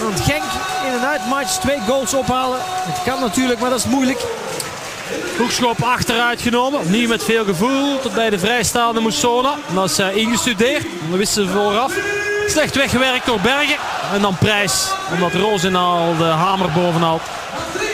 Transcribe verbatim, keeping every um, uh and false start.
Want Genk in een uitmatch twee goals ophalen. Het kan natuurlijk, maar dat is moeilijk. Hoekschop achteruit genomen. Opnieuw met veel gevoel. Tot bij de vrijstaande Moussona. Dat is uh, ingestudeerd. Dat wisten ze vooraf. Slecht weggewerkt door Bergen. En dan Prijs. Omdat Roosendaal de hamer bovenhaalt.